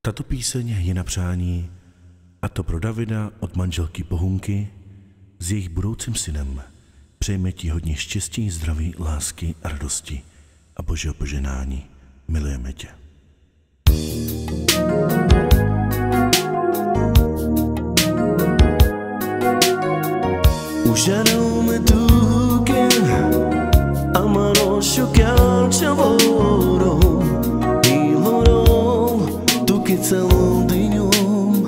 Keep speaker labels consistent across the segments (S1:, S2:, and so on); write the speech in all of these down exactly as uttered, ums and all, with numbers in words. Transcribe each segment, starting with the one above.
S1: Tato píseň je na přání, a to pro Davida od manželky Bohunky s jejich budoucím synem. Přejeme ti hodně štěstí, zdraví, lásky a radosti a Božího požehnání. Milujeme tě.
S2: Ușarume tuke amaro șocheal chavoro iloro tuke celul dinhom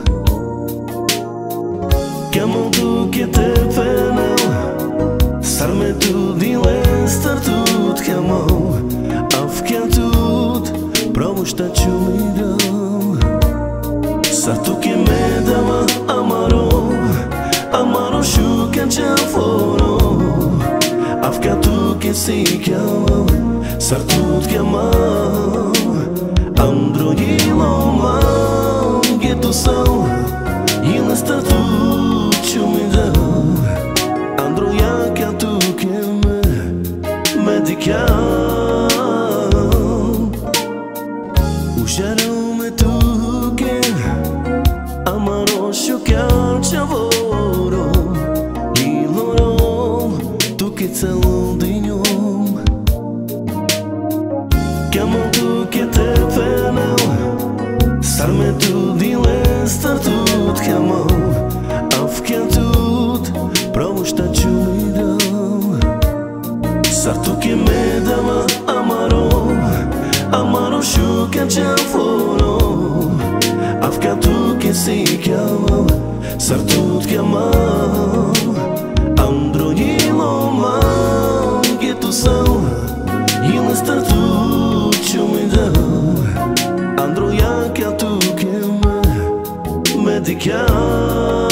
S2: Chiamă tuke te penel sarme tu din lester tut chiamă afkia tut promușta ciumidam sa tuke medama amaro Amaro șucan chavoro afkia tu que se chiamă sartut chiamă androilo man getu sau il statut ciumida androia che tu che me medicam ușarume tu che amaro șucan chavoro celul dinhom Chiamă tu che te penel sarme tu din lester tut chiamă afkia tut promușta ciumidam sar tu che medama amaro amaro șucan chavoro afkia tu che se chiamă sar tut chiamă Androilo man getu sau il statut ciumida androia che tu che me medicam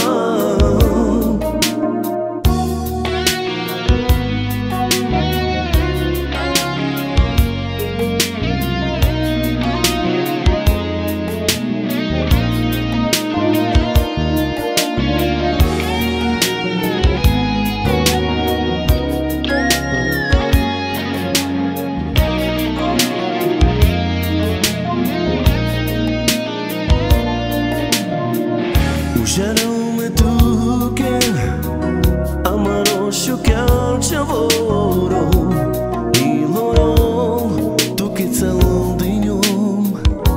S2: Ușarume tu che amaro șocheal chavoro iloro tu che celul dinhom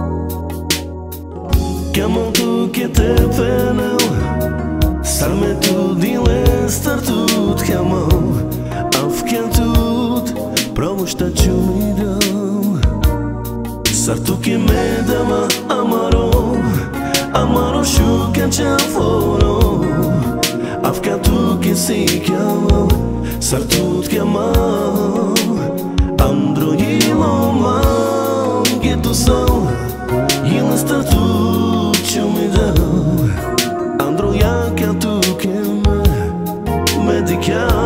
S2: Chiamă tu che te penel sarme tu din lester tut chiamă afkia tut promușta ciumidam sar tu che medama amaro Amaro șucan chavoro afkia tu che se chiamă sar tut chiamă androilo man getu sau il statut ciumida androia che tu che me medicam